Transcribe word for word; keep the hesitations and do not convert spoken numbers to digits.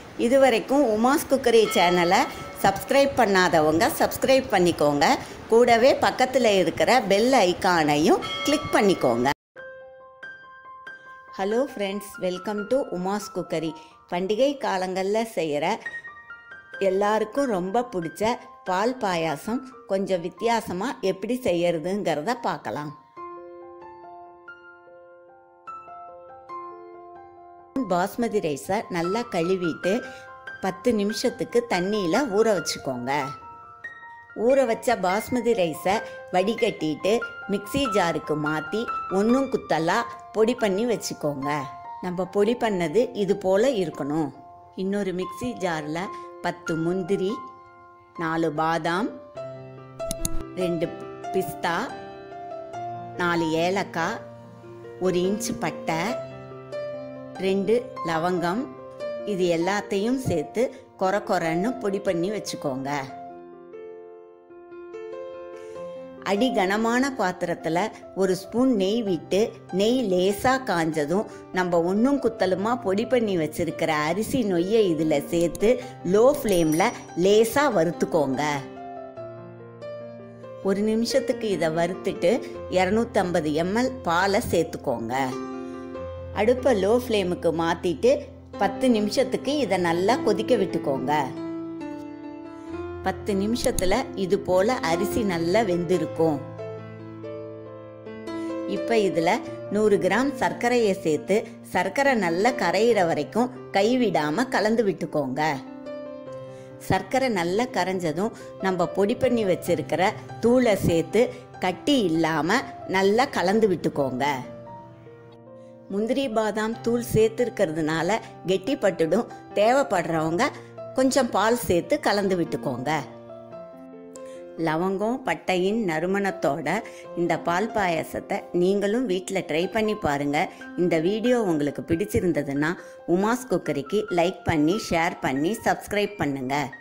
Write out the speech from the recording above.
இதுவரைக்கும் உமாஸ் குக்கரி சேனலை சப்ஸ்கிரைப் பண்ணாதவங்க சப்ஸ்கிரைப் பண்ணிக்கோங்க. கூடவே பக்கத்தில் இருக்கிற பெல் ஐகானையும் கிளிக் பண்ணிக்கோங்க. Hello friends, welcome to Uma's cookery. பண்டிகை காலங்களில் செய்கிற எல்லாருக்கும் ரொம்ப பிடிச்ச பால் பாயாசம் கொஞ்சம் வித்தியாசமாக எப்படி செய்யறதுங்கிறத பார்க்கலாம். பாஸ்மதி ரைஸை நல்லா கழுவிட்டு பத்து நிமிஷத்துக்கு தண்ணியில் ஊற வச்சுக்கோங்க. ஊற வச்ச பாஸ்மதி ரைஸை வடிகட்டிட்டு மிக்சி ஜாருக்கு மாற்றி ஒன்றும் குத்தலாக பொடி பண்ணி வச்சுக்கோங்க. நம்ம பொடி பண்ணது இது போல் இருக்கணும். இன்னொரு மிக்சி ஜாரில் பத்து முந்திரி, நாலு பாதாம், ரெண்டு பிஸ்தா, நாலு ஏலக்காய், ஒரு இன்ச்சு பட்டை, ரெண்டு லவங்கம், இது எல்லாத்தையும் சேர்த்து கொர கொரன்னு பொடி பண்ணி வச்சுக்கோங்க. அடி கனமான பாத்திரத்தில் ஒரு ஸ்பூன் நெய் விட்டு நெய் லேசாக காஞ்சதும் நம்ம ஒன்றும் குத்தலுமா பொடி பண்ணி வச்சிருக்கிற அரிசி நொய்யை இதில் சேர்த்து லோ ஃப்ளேமில் லேசாக வறுத்துக்கோங்க. ஒரு நிமிஷத்துக்கு இதை வறுத்துட்டு இரநூத்தம்பது எம்எல் பாலை சேர்த்துக்கோங்க. அடுப்பை லோ ஃப்ளேமுக்கு மாற்றிட்டு பத்து நிமிஷத்துக்கு இதை நல்லா கொதிக்க விட்டுக்கோங்க. பத்து நிமிஷத்தில் இது போல் அரிசி நல்லா வெந்திருக்கும். இப்போ இதில் நூறு கிராம் சர்க்கரையை சேர்த்து சர்க்கரை நல்லா கரையிற வரைக்கும் கைவிடாமல் கலந்து விட்டுக்கோங்க. சர்க்கரை நல்லா கரைஞ்சதும் நம்ம பொடி பண்ணி வச்சிருக்கிற தூளை சேர்த்து கட்டி இல்லாமல் நல்லா கலந்து விட்டுக்கோங்க. முந்திரி பாதாம் தூள் சேர்த்துருக்கிறதுனால கெட்டிப்பட்டுடும். தேவைப்படுறவங்க கொஞ்சம் பால் சேர்த்து கலந்து விட்டுக்கோங்க. லவங்கம் பட்டையின் நறுமணத்தோட இந்த பால் பாயாசத்தை நீங்களும் வீட்டில் ட்ரை பண்ணி பாருங்கள். இந்த வீடியோ உங்களுக்கு பிடிச்சிருந்ததுன்னா உமாஸ் குக்கரிக்கு லைக் பண்ணி ஷேர் பண்ணி சப்ஸ்கிரைப் பண்ணுங்கள்.